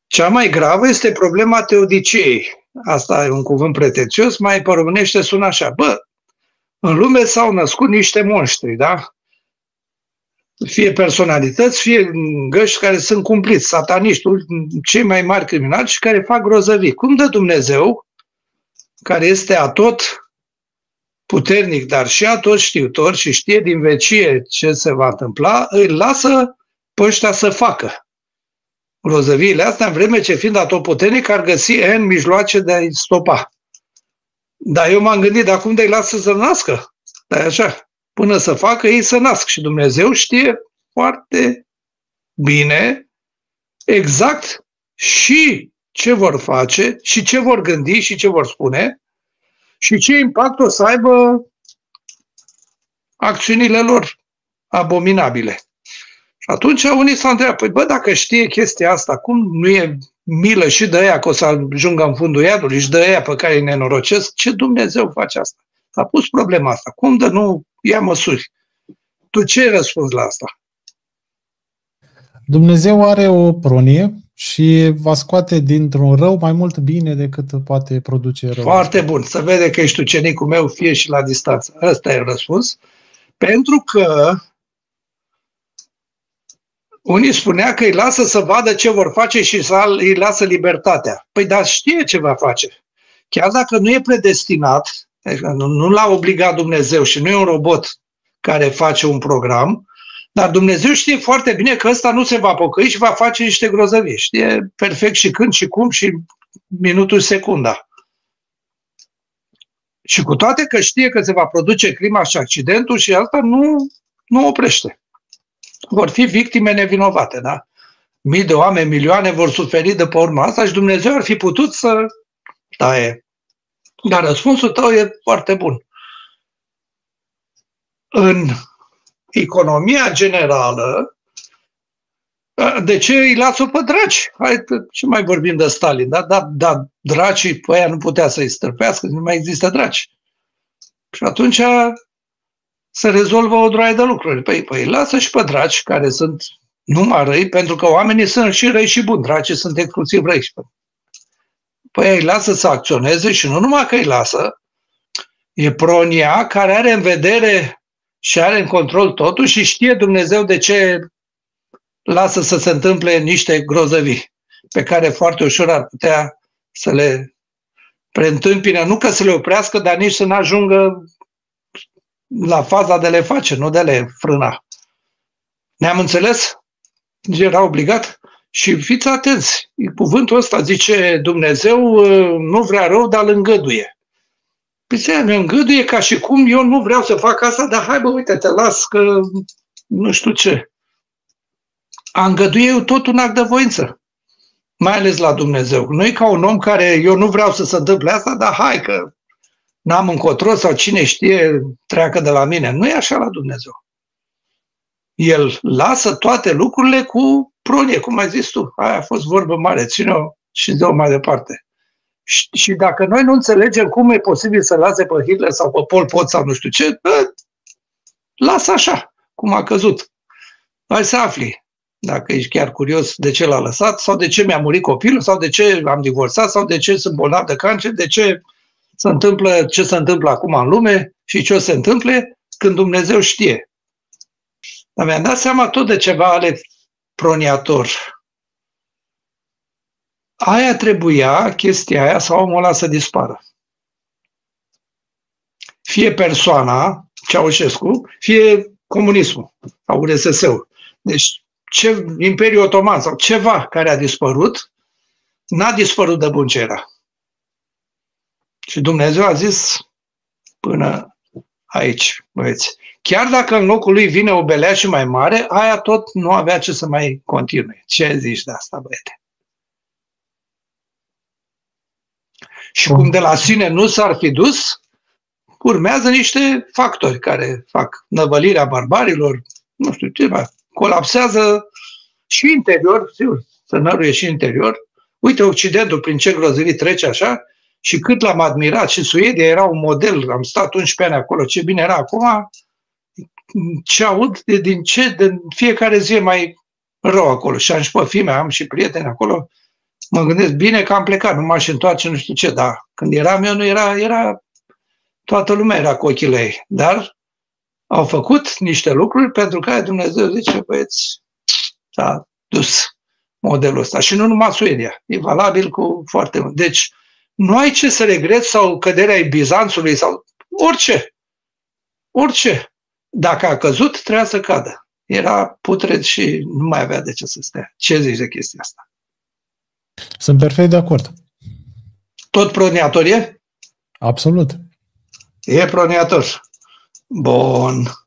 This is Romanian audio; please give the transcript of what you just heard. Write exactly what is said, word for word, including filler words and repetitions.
Cea mai gravă este problema teodiciei. Asta e un cuvânt pretențios, mai pe românește sună așa. Bă, în lume s-au născut niște monștri, da? Fie personalități, fie găști care sunt cumpliți, sataniști, cei mai mari criminali și care fac grozăvii. Cum dă Dumnezeu, care este atot puternic, dar și atot știutor și știe din vecie ce se va întâmpla, îi lasă pe ăștia să facă grozăviile astea, în vreme ce, fiind atotputernic, ar găsi N mijloace de a-i stopa. Dar eu m-am gândit, dar cum de-i lasă să nască? Dar așa, până să facă, ei să nasc. Și Dumnezeu știe foarte bine exact și ce vor face, și ce vor gândi, și ce vor spune, și ce impact o să aibă acțiunile lor abominabile. Și atunci unii s-au întrebat, păi bă, dacă știe chestia asta, cum nu e milă și de aia că o să ajungă în fundul iadului și de aia pe care îi nenorocesc? Ce Dumnezeu face asta? S-a pus problema asta. Cum de nu ia măsuri? Tu ce răspunzi la asta? Dumnezeu are o pronie și va scoate dintr-un rău mai mult bine decât poate produce rău. Foarte bun. Să vede că ești ucenicul meu, fie și la distanță. Ăsta e răspuns. Pentru că unii spunea că îi lasă să vadă ce vor face și să îi lasă libertatea. Păi dar știe ce va face. Chiar dacă nu e predestinat, nu l-a obligat Dumnezeu și nu e un robot care face un program, dar Dumnezeu știe foarte bine că ăsta nu se va pocăi și va face niște grozăvii. Știe perfect și când și cum și minutul, secunda. Și cu toate că știe că se va produce crima și accidentul și asta nu, nu oprește. Vor fi victime nevinovate, da? Mii de oameni, milioane vor suferi de pe urma asta și Dumnezeu ar fi putut să taie. Dar răspunsul tău e foarte bun. În economia generală, de ce îi lasă pe draci? Hai, ce mai vorbim de Stalin, da? Da, da, dracii, pe aia nu putea să-i stârpească, nu mai există draci. Și atunci se rezolvă o droaie de lucruri. Păi, păi lasă și pe draci, care sunt numai răi, pentru că oamenii sunt și răi și buni, dracii sunt exclusiv răi. Păi îi lasă să acționeze și nu numai că îi lasă, e pronia care are în vedere și are în control totul și știe Dumnezeu de ce lasă să se întâmple niște grozăvii pe care foarte ușor ar putea să le preîntâmpine, nu că să le oprească, dar nici să n-ajungă la faza de le face, nu de le frâna. Ne-am înțeles? Era obligat? Și fiți atenți, cuvântul ăsta zice Dumnezeu nu vrea rău, dar îl îngăduie. Păi se îngăduie ca și cum eu nu vreau să fac asta, dar hai bă, uite, te las că nu știu ce. A îngăduie eu tot un act de voință, mai ales la Dumnezeu. Nu e ca un om care eu nu vreau să se întâmple asta, dar hai că n-am încotro sau cine știe treacă de la mine. Nu e așa la Dumnezeu. El lasă toate lucrurile cu pronie, cum ai zis tu. Aia a fost vorbă mare, ține-o și dă-o mai departe. Și, și dacă noi nu înțelegem cum e posibil să lase pe Hitler sau pe Pol Pot sau nu știu ce, bă, lasă așa, cum a căzut. Hai să afli, dacă ești chiar curios de ce l-a lăsat, sau de ce mi-a murit copilul, sau de ce am divorțat, sau de ce sunt bolnav de cancer, de ce se întâmplă ce se întâmplă acum în lume și ce o se întâmple când Dumnezeu știe. Dar mi-am dat seama tot de ceva ale proniator. Aia trebuia, chestia aia, sau omul ăla să dispară. Fie persoana, Ceaușescu, fie comunismul sau R S S-ul. Deci ce, Imperiul Otoman sau ceva care a dispărut, n-a dispărut de bun ce era. Și Dumnezeu a zis până aici, băieți. Chiar dacă în locul lui vine o belea și mai mare, aia tot nu avea ce să mai continue. Ce zici de asta, băiete? Și cum de la sine nu s-ar fi dus, urmează niște factori care fac năvălirea barbarilor, nu știu ce, colapsează și interior, sigur, să năruie și interior. Uite Occidentul prin ce grozăvii trece așa și cât l-am admirat și Suedia era un model, am stat unsprezece ani acolo, ce bine era acum, ce aud de, din ce, de fiecare zi e mai rău acolo și am și pe fimea, am și prieteni acolo, Mă gândesc, bine că am plecat, nu m-aș întoarce, nu știu ce, dar când eram eu, nu era, era toată lumea era cu ochii la ei. Dar au făcut niște lucruri pentru care Dumnezeu zice, băieți, s-a dus modelul ăsta. Și nu numai Suedia, e valabil cu foarte mult. Deci, nu ai ce să regreți sau căderea Bizanțului sau orice. Orice. Dacă a căzut, trebuia să cadă. Era putred și nu mai avea de ce să stea. Ce zici de chestia asta? Sunt perfect de acord. Tot proniator e? Absolut. E proniator. Bun.